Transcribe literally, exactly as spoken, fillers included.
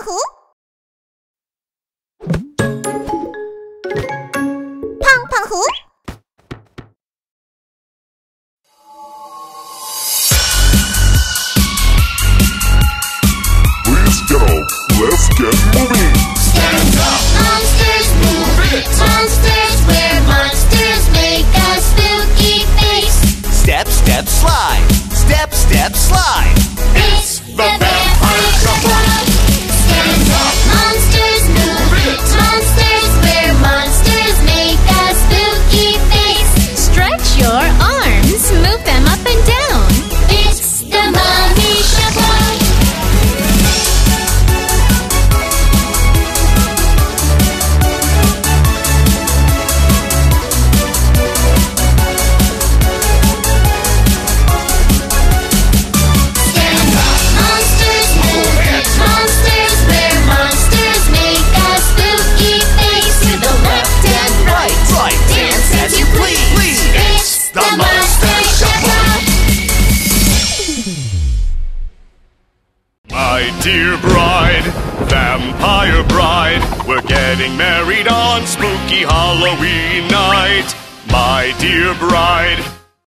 狐，碰碰狐。 Please get up, let's get moving. Stand up, monsters, move it. Monsters, we're monsters, make a spooky face. Step, step, slide. Step, step, slide. It's the Vampire Shuffle. Stand up, monsters, move it. Monsters, we're monsters, make a spooky face. Stretch your arms, move them up and down. It's the Mummy Shuffle. My dear bride, vampire bride, we're getting married on spooky Halloween night. My dear bride,